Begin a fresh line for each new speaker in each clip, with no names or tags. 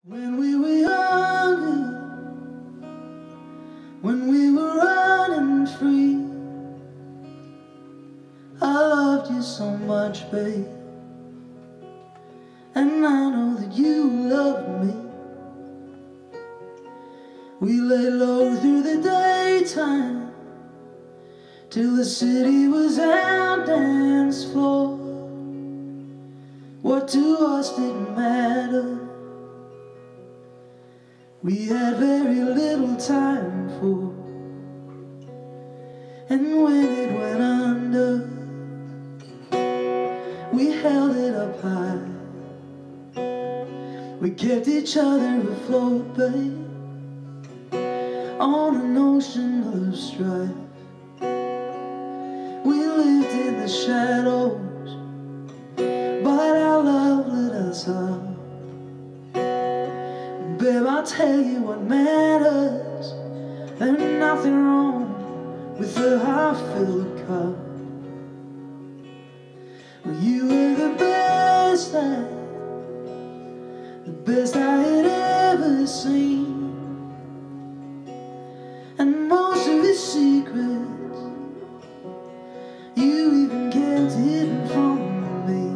When we were younger, when we were running free, I loved you so much, babe, and I know that you love me. We lay low through the daytime till the city was our dance floor. What to us didn't matter. We had very little time for, and when it went under, we held it up high. We kept each other afloat, babe, on an ocean of strife. We lived in the shadows, but our love lit us up. Babe, I'll tell you what matters. There's nothing wrong with the half-filled cup. Well, you were the best I had ever seen, and most of his secrets you even kept hidden from me.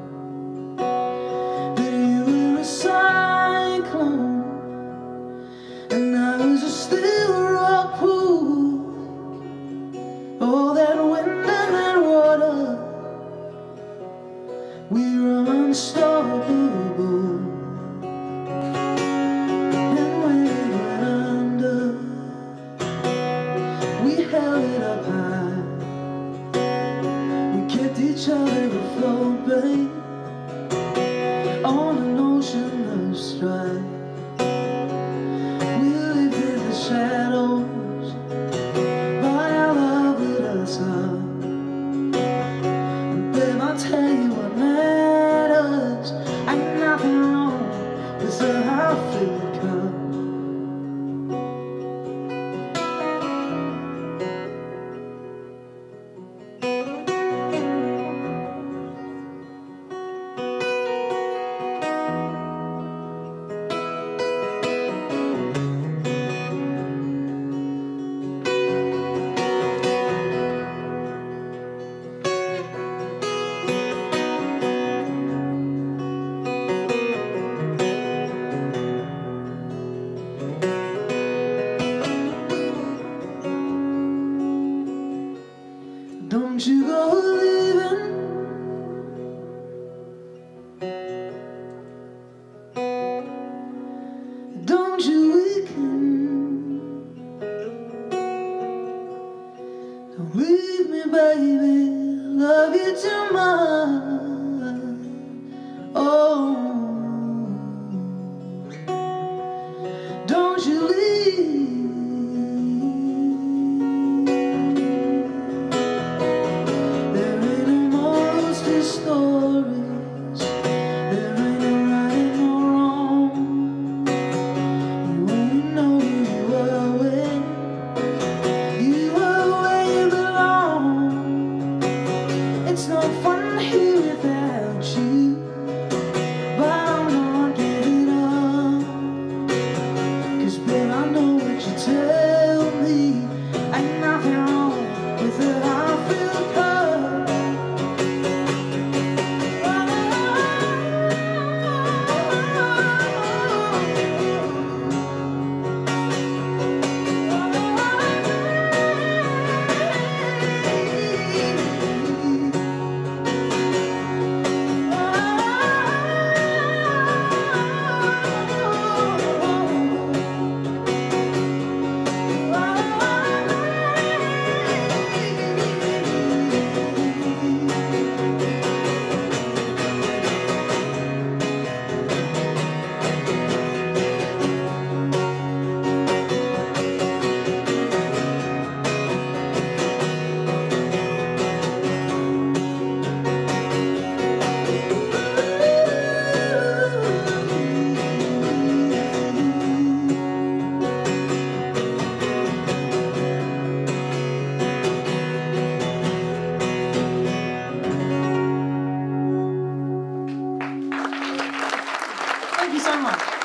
But you were a cyclone, and I was a still rock pool. Oh, that wind and that water, we were unstoppable. And when it went under, we held it up high. We kept each other afloat, babe, on an ocean of strife. Shadows, but our love lit us up. And babe, I'll tell you what matters. Ain't nothing wrong with a half-filled cup. Don't you go leaving, don't you weaken, don't leave me, baby, love you too much. Oh, don't you leave. Stories, there ain't no right and no wrong. You only know who you were when you were where you belong. It's no fun here without you, but I'm not giving up. 'Cause babe, I know what you tell me. Ain't nothing wrong with the half-filled cup.
Thank you so much.